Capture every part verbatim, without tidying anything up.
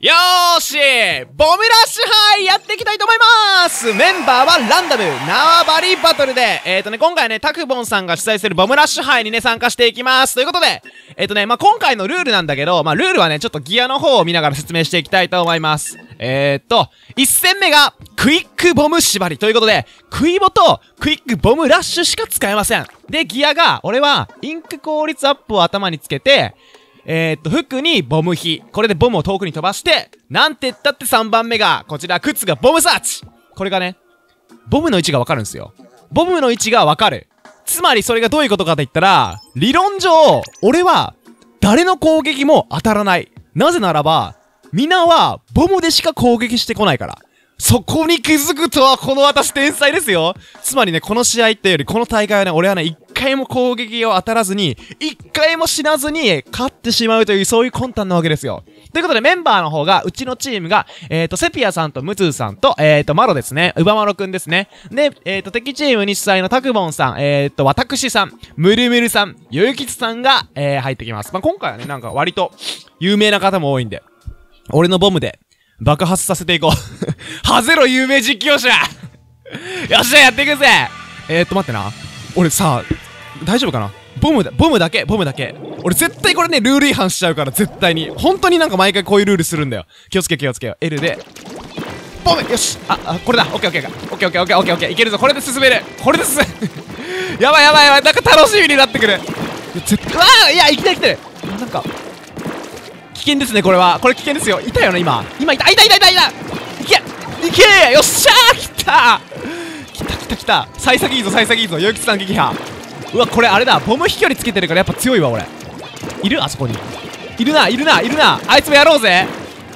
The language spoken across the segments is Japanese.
よーしボムラッシュ杯やっていきたいと思います。メンバーはランダム縄張りバトルで、えーとね、今回はね、タクボンさんが主催するボムラッシュ杯にね、参加していきます。ということで、えーとね、まあ、今回のルールなんだけど、まあ、ルールはね、ちょっとギアの方を見ながら説明していきたいと思います。えーと、いっ戦目が、クイックボム縛りということで、クイボとクイックボムラッシュしか使えません。で、ギアが、俺は、インク効率アップを頭につけて、えーっと、服にボム火。これでボムを遠くに飛ばして、なんて言ったってさんばんめが、こちら、靴がボムサーチ。これがね、ボムの位置がわかるんですよ。ボムの位置がわかる。つまりそれがどういうことかと言ったら、理論上、俺は、誰の攻撃も当たらない。なぜならば、皆は、ボムでしか攻撃してこないから。そこに気づくとは、この私天才ですよ。つまりね、この試合ってより、この大会はね、俺はね、一回も攻撃を当たらずに、一回も死なずに、勝ってしまうという、そういう魂胆なわけですよ。ということで、メンバーの方が、うちのチームが、えーと、セピアさんとムツーさんと、えーと、マロですね。ウバマロくんですね。で、えーと、敵チームに主催のタクボンさん、えーと、私さん、ムルムルさん、ゆうきつさんが、えー、入ってきます。まあ、今回はね、なんか割と、有名な方も多いんで、俺のボムで、爆発させていこう。ハゼロ有名実況者よっしゃやっていくぜ。えーっと待ってな。俺さ、大丈夫かな。ボムだ、ボムだけ、ボムだけ。俺絶対これね、ルール違反しちゃうから、絶対に。本当になんか毎回こういうルールするんだよ。気をつけ気をつけよ。L で。ボムよしあ、あ、これだ。オッケーオッケーオッケーオッケーオッケーオッケーオッケーいけるぞ。これで進める。これで進めやばいやばいやばい。なんか楽しみになってくる。いや、絶対、うわーいや、いきなり来てる。なんか、危険ですね、これは。これ危険ですよ。いたよな、今。今いた。あ、いたいたいたいた。いけいけよっしゃー来た来た来た来た。幸先いいぞ、幸先いいぞ。ゆうきつさん撃破。うわ、これあれだ。ボム飛距離つけてるからやっぱ強いわ、俺。いるあそこに。いるな、いるな、いるな。あいつもやろうぜ。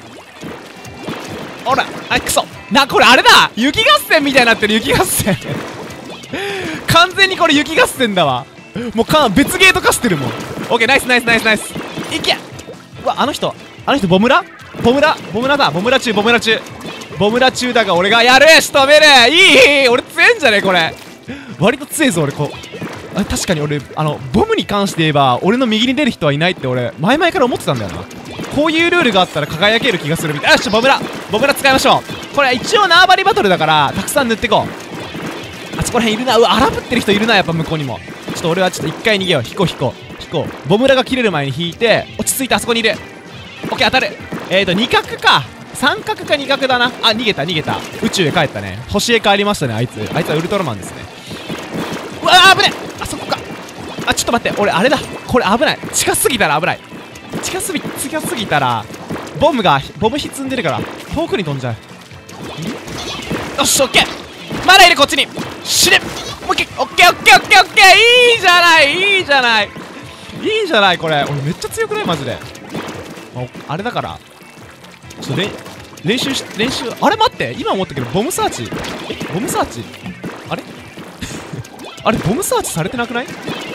ほら、あい、くそ。な、これあれだ。雪合戦みたいになってる、雪合戦。完全にこれ雪合戦だわ。もうか別ゲート化してるもん。オッケー、ナイスナイスナイスナイス。いけうわ、あの人、あの人ボムラボムラボムラだ、ボムラ中、ボムラ中。ボムラ中だが俺がやる仕留める。いいいい俺強えんじゃねえこれ。割と強えぞ俺。こうあ、確かに俺、あの、ボムに関して言えば、俺の右に出る人はいないって俺、前々から思ってたんだよな。こういうルールがあったら輝ける気がするみたいな。よし、ボムラボムラ使いましょう。これ一応縄張りバトルだから、たくさん塗っていこう。あそこら辺いるな。うわ、荒ぶってる人いるな、やっぱ向こうにも。ちょっと俺はちょっと一回逃げよう。引こう引こう。こうボムラが切れる前に引いて落ち着いてあそこにいる。オッケー当たる。えーと二角か三角か二角だな。あ、逃げた逃げた。宇宙へ帰ったね。星へ帰りましたね。あいつあいつはウルトラマンですね。うわー危ねえ。あそこか。あ、ちょっと待って、俺あれだ。これ危ない。近すぎたら危ない。近すぎ近すぎたらボムがボム火積んでるから遠くに飛んじゃう。よしオッケー。まだいるこっちに。死ね。オッケーオッケーオッケーオッケーオッケー。いいじゃないいいじゃないいいじゃない。これ俺めっちゃ強くないマジで。あ, あれだからちょっと練習し練習。あれ待って、今思ったけどボムサーチえボムサーチあれあれボムサーチされてなくない。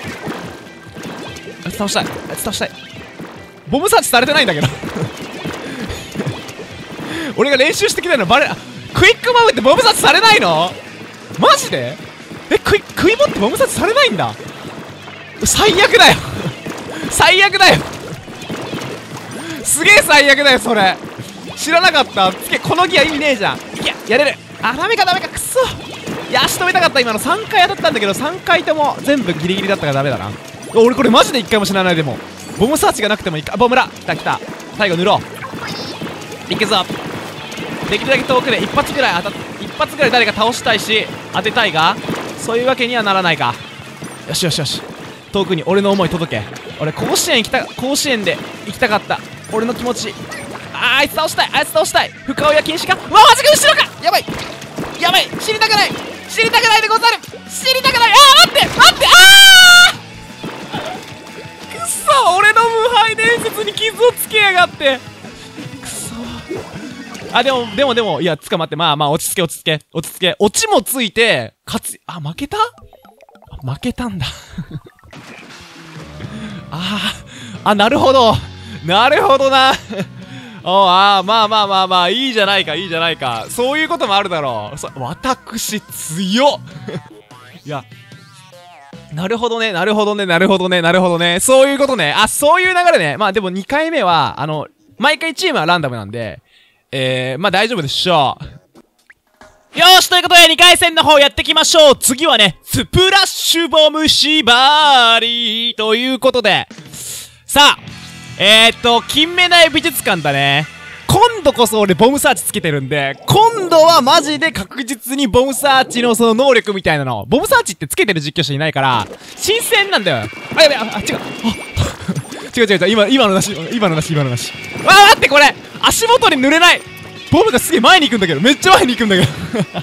あいつ倒したいあいつ倒したい。ボムサーチされてないんだけど俺が練習してきたのバレ。クイックボムってボムサーチされないのマジで。えクイクイボってボムサーチされないんだ。最悪だよ最悪だよすげえ最悪だよそれ。知らなかった。つけこのギア意味ねえじゃん。いけやれる。あ、ダメかダメかくそ。いや仕留めたかった。今のさんかい当たったんだけどさんかいとも全部ギリギリだったからダメだな。俺これマジでいっかいも死なない。でもボムサーチがなくてもいいか。ボムラ来た来た。最後塗ろう。いくぞ。できるだけ遠くで一発ぐらい当たっ一発ぐらい誰か倒したいし当てたいが、そういうわけにはならないか。よしよしよし。遠くに俺の思い届け。俺甲子園行きた甲子園で行きたかった。俺の気持ち。あーあいつ倒したいあいつ倒したい。深追いは禁止か。うわマジか後ろか。やばいやばい知りたくない知りたくないでござる。知りたくない。あー待って待ってあーくっそ俺の無敗伝説に傷をつけやがって。くそあでもでもでもいやつかまって。まあまあ落ち着け落ち着け落ち着け。落ちもついて勝つ。あ負けた負けたんだあーあなるほどなるほどなおあーまあまあまあまあいいじゃないかいいじゃないか。そういうこともあるだろう。そ私強っいやなるほどねなるほどねなるほどねなるほどねそういうことね。あそういう流れね。まあでもにかいめはあの毎回チームはランダムなんでえー、まあ大丈夫でしょう。よーし、ということでにかい戦の方やっていきましょう。次はね、スプラッシュボム縛りということで。さあ、えーっと、金目内美術館だね。今度こそ俺ボムサーチつけてるんで、今度はマジで確実にボムサーチのその能力みたいなの。ボムサーチってつけてる実況者いないから、新鮮なんだよ。あ、やべ、あ、あ違う。違う違う違う、今、今のなし、今のなし、今のなし。わあ、待って、これ足元に濡れない。ボムがすげえ前に行くんだけど、めっちゃ前に行くんだけど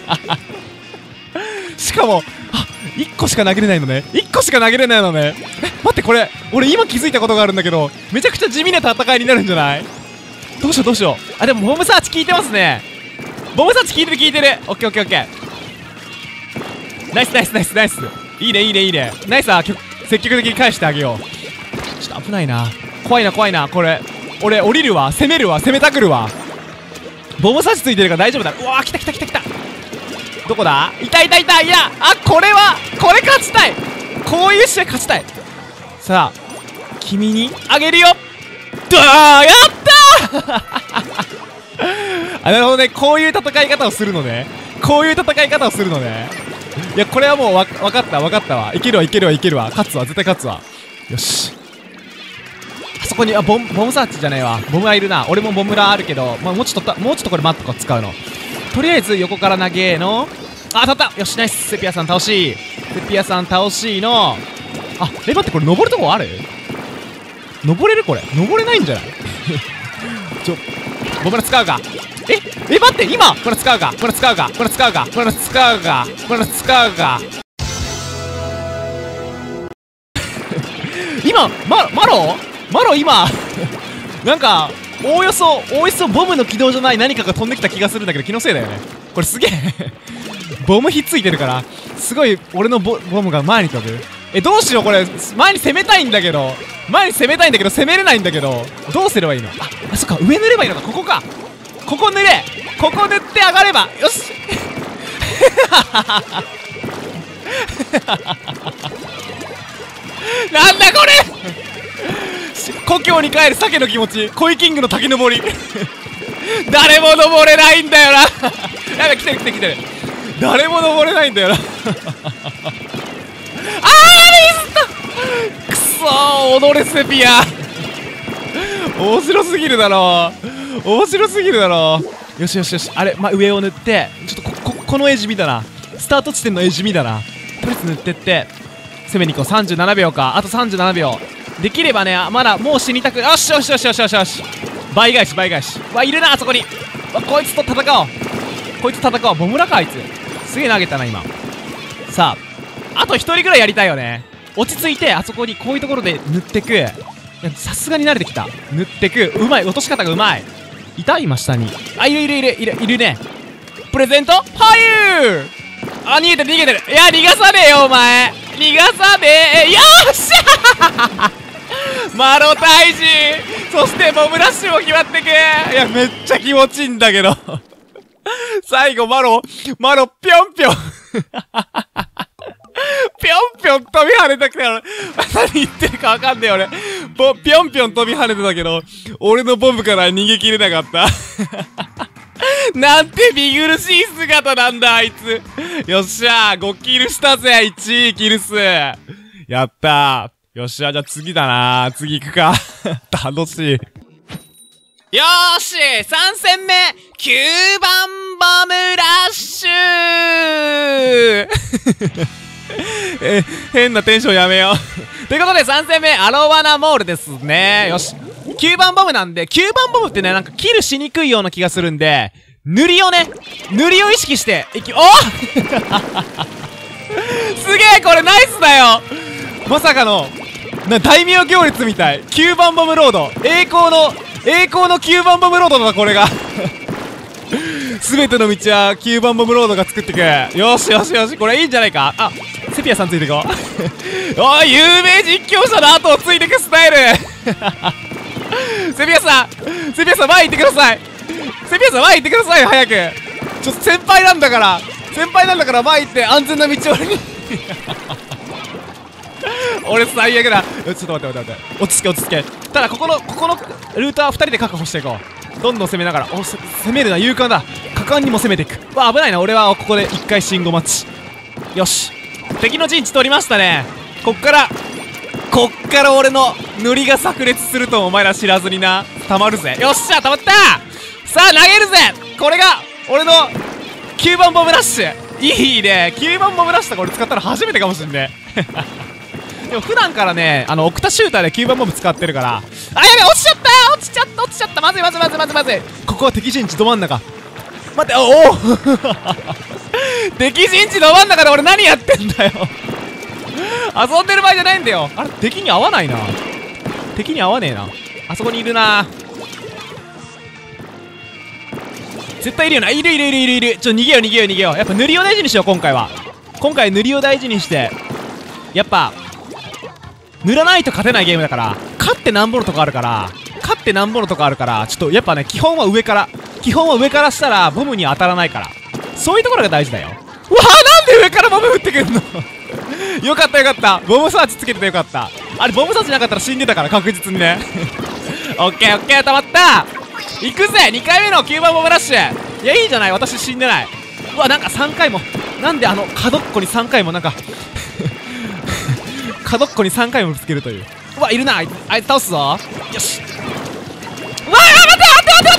しかも、あ、いっこしか投げれないのね。いっこしか投げれないのね。え、待って、これ俺今気づいたことがあるんだけど、めちゃくちゃ地味な戦いになるんじゃない？どうしようどうしよう。あ、でもボムサーチ効いてますね。ボムサーチ効いてる効いてる。オッケーオッケーオッケー。ナイスナイスナイスナイス。いいねいいねいいね。ナイスは積極的に返してあげよう。ちょっと危ないな。怖いな怖いな。これ俺降りるわ。攻めるわ。攻めたくるわ。ボムサーチついてるから大丈夫だ。うわー、来た来た来た来た。どこだ？いたいたいた。いや、あ、これはこれ勝ちたい。こういう試合勝ちたい。さあ君にあげるよ。ドー、やったーあ、なるほどね。こういう戦い方をするのね。こういう戦い方をするのね。いや、これはもうわ分かった分かったわ。いけるわいけるわいけるわ。勝つわ、絶対勝つわ。よし。あそこに、あ、ボム、ボムサーチじゃないわ。ボムラいるな。俺もボムラあるけど、まあ、もうちょっと、もうちょっとこれマットか使うの。とりあえず横から投げの。あ、当たった。よし、ナイス。セピアさん倒し。セピアさん倒しの。あ、え、待って、これ登るとこある？登れる？これ登れないんじゃないちょ、ボムラ使うか。え、え、待って、今これ使うか、これ使うか、これ使うか、これ使うか、これ使うか今、ま、マロマロ今なんか、おおよそ、おおよそボムの軌道じゃない何かが飛んできた気がするんだけど、気のせいだよね。これすげえボムひっついてるから、すごい俺の ボ, ボムが前に飛ぶ。え、どうしようこれ、前に攻めたいんだけど、前に攻めたいんだけど、攻めれないんだけど、どうすればいいの？あ、あ、そっか、上塗ればいいのか、ここか。ここ塗れ。ここ塗って上がれば、よしなんだこれ故郷に帰る鮭の気持ち、コイキングの滝登り誰も登れないんだよなやべ、来てる来てる来てる。誰も登れないんだよなあー、やべ、譲ったくそー、踊れセピア面白すぎるだろー、面白すぎるだろー。よしよしよし、あれ、ま、上を塗って、ちょっとこ、こ、この絵地味だな。スタート地点の絵地味だな。とりあえず塗ってって攻めに行こう。さんじゅうななびょうか。あとさんじゅうななびょうできればね。まだもう死にたく、よしよしよしよしよしよし、倍返し倍返し。わ、いるなあそこに。わ、こいつと戦おう、こいつと戦おう。ボムラかあいつ。すげえ投げたな今。さああとひとりぐらいやりたいよね。落ち着いてあそこにこういうところで塗ってく。さすがに慣れてきた。塗ってく。うまい、落とし方がうまい。いた今下に。あ、いるいるいるいるいるね。プレゼントはゆー。あ、逃げてる逃げてる。いや、逃がさねえよお前、逃がさねえ。よっしゃマロ退治、そしてボムラッシュも決まってく。いや、めっちゃ気持ちいいんだけど最後マロマロぴょんぴょんぴょんぴょん飛び跳ねたくて、何言ってるかわかんねえ俺。ぼぴょんぴょん飛び跳ねてたけど、俺のボムから逃げきれなかったなんて見苦しい姿なんだあいつ。よっしゃー、ごキルしたぜ。いちキル数やったー。よっしゃ、じゃあ次だなー。次行くか楽しい。よーし、さん戦目きゅうばんボムラッシュえ、変なテンションやめようということでさん戦目アロワナモールですね。よし、きゅうばんボムなんで、きゅうばんボムってね、なんかキルしにくいような気がするんで、塗りをね、塗りを意識していき、おすげえ、これナイスだよ。まさかのな大名行列みたい。きゅうばんボムロード、栄光の栄光のきゅうばんボムロードだこれが全ての道はきゅうばんボムロードが作ってく。よしよしよし、これいいんじゃないか。あ、セピアさんついてこうおい、有名実況者の後をついてくスタイルセピアさん、セピアさん前行ってください。セピアさん前行ってくださいよ、早く。ちょっと先輩なんだから先輩なんだから前行って安全な道をに俺最悪だ。ちょっと待って待って待って、落ち着け落ち着け。ただここのここのルートはふたりで確保していこう。 どんどん攻めながら、お、攻めるな、勇敢だ。果敢にも攻めていく。わ、危ないな。俺はここで一回信号待ち。よし、敵の陣地取りましたね。こっからこっから俺の塗りが炸裂するとお前ら知らずにな。たまるぜ。よっしゃ、たまった。さあ投げるぜ。これが俺のきゅうばんボムラッシュ。いいね。きゅうばんボムラッシュとか俺使ったの初めてかもしんねえでも普段からね、あのオクタシューターできゅうばんボム使ってるから。あ、やべ、落ちちゃった落ちちゃった落ちちゃった。まずいまずいまずいまずいまずい。ここは敵陣地ど真ん中。待って、おお敵陣地ど真ん中で俺何やってんだよ遊んでる場合じゃないんだよ。あれ、敵に合わないな。敵に合わねえな。あそこにいるな。絶対いるよな。いるいるいるいるいる。ちょ、逃げよう逃げよう逃げよう。やっぱ塗りを大事にしよう。今回は今回塗りを大事にして、やっぱ塗らないと勝てないゲームだから。勝ってなんぼのとこあるから勝ってなんぼのとこあるからちょっとやっぱね、基本は上から基本は上からしたらボムに当たらないから、そういうところが大事だよ。うわー、なんで上からボム撃ってくんのよかったよかった。ボムサーチつけててよかった。あれボムサーチなかったら死んでたから確実にねオッケーオッケー、たまった。行くぜ。にかいめのきゅうばんボムラッシュ。いや、いいじゃない。私死んでない。うわ、なんかさんかいも、なんであの角っこにさんかいもなんか角っこにさんかいもぶつけるという。うわ、いるな。あいつあいつ倒すぞ。よし。うわー、待って待って待って待って、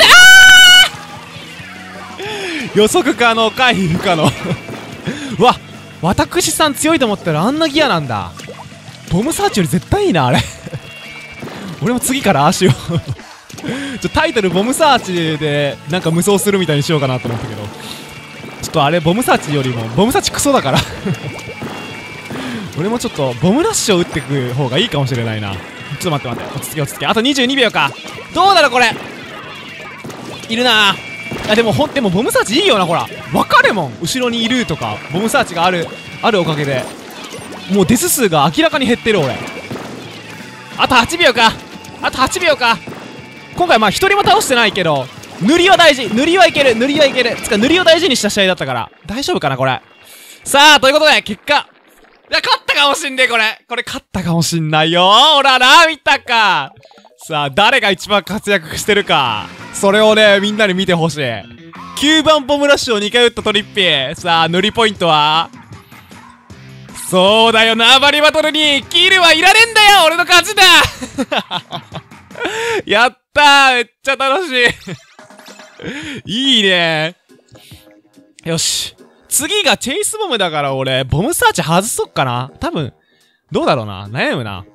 あー予測可能、回避不可能うわ、私さん強いと思ったらあんなギアなんだ。ボムサーチより絶対いいな、あれ俺も次からああしようちょ、タイトルボムサーチでなんか無双するみたいにしようかなと思ったけど、ちょっとあれボムサーチよりもボムサーチクソだから俺もちょっとボムラッシュを打ってく方がいいかもしれないな。ちょっと待って待って、落ち着け落ち着け。あとにじゅうにびょうか。どうだろうこれ。いるなあ。でもほんでもボムサーチいいよな。ほら分かるもん、後ろにいるとかボムサーチがあるあるおかげでもうデス数が明らかに減ってる俺。あとはちびょうか。あとはちびょうか。今回まあ一人も倒してないけど塗りは大事。塗りはいける塗りはいける。つか塗りを大事にした試合だったから大丈夫かなこれ。さあということで結果、いや勝ったかもしんねえ。これこれ勝ったかもしんないよ。ほらな、見たか。さあ誰が一番活躍してるか、それをねみんなに見てほしい。きゅうばんボムラッシュをにかい打ったトリッピー。さあ塗りポイントは、そうだよ、縄張りバトルにキルはいられんだよ。俺の勝ちだやったー、めっちゃ楽しいいいね。よし、次がチェイスボムだから俺ボムサーチ外そっかな。多分どうだろうな、悩むな。